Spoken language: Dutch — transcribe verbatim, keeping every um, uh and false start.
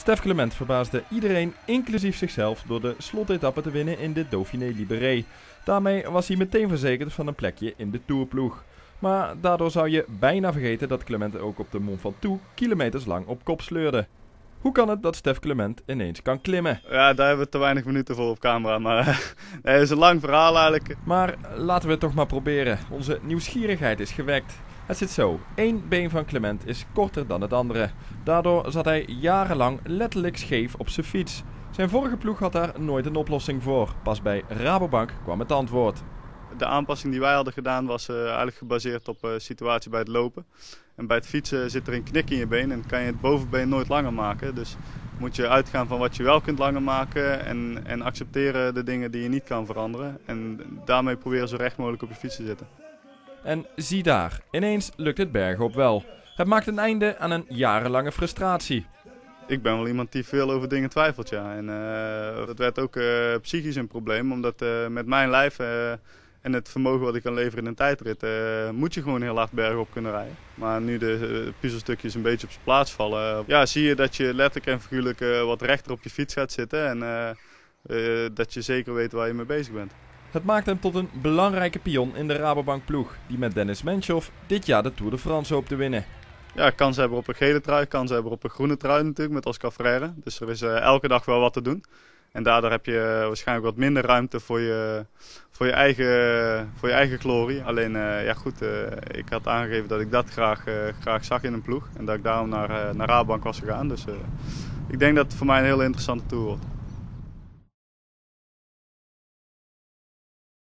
Stef Clement verbaasde iedereen, inclusief zichzelf, door de slotetappe te winnen in de Dauphiné Libéré. Daarmee was hij meteen verzekerd van een plekje in de Tourploeg. Maar daardoor zou je bijna vergeten dat Clement ook op de Mont Ventoux kilometers lang op kop sleurde. Hoe kan het dat Stef Clement ineens kan klimmen? Ja, daar hebben we te weinig minuten voor op camera, maar nee, het is een lang verhaal eigenlijk. Maar laten we het toch maar proberen. Onze nieuwsgierigheid is gewekt. Het zit zo. Eén been van Clement is korter dan het andere. Daardoor zat hij jarenlang letterlijk scheef op zijn fiets. Zijn vorige ploeg had daar nooit een oplossing voor. Pas bij Rabobank kwam het antwoord. De aanpassing die wij hadden gedaan was uh, eigenlijk gebaseerd op de uh, situatie bij het lopen. En bij het fietsen zit er een knik in je been en kan je het bovenbeen nooit langer maken. Dus moet je uitgaan van wat je wel kunt langer maken en, en accepteren de dingen die je niet kan veranderen. En daarmee proberen zo recht mogelijk op je fiets te zitten. En zie daar, ineens lukt het bergop wel. Het maakt een einde aan een jarenlange frustratie. Ik ben wel iemand die veel over dingen twijfelt, ja. En uh, dat werd ook uh, psychisch een probleem, omdat uh, met mijn lijf uh, en het vermogen wat ik kan leveren in een tijdrit, uh, moet je gewoon heel hard bergop kunnen rijden. Maar nu de uh, puzzelstukjes een beetje op zijn plaats vallen, uh, ja, zie je dat je letterlijk en figuurlijk uh, wat rechter op je fiets gaat zitten en uh, uh, dat je zeker weet waar je mee bezig bent. Het maakt hem tot een belangrijke pion in de Rabobank ploeg, die met Dennis Menchov dit jaar de Tour de France hoopt te winnen. Ja, kans hebben op een gele trui, kans hebben op een groene trui natuurlijk met Oscar Freire. Dus er is uh, elke dag wel wat te doen. En daardoor heb je uh, waarschijnlijk wat minder ruimte voor je, voor je, eigen, voor je eigen glorie. Alleen, uh, ja goed, uh, ik had aangegeven dat ik dat graag, uh, graag zag in een ploeg. En dat ik daarom naar, uh, naar Rabobank was gegaan. Dus uh, ik denk dat het voor mij een hele interessante Tour wordt.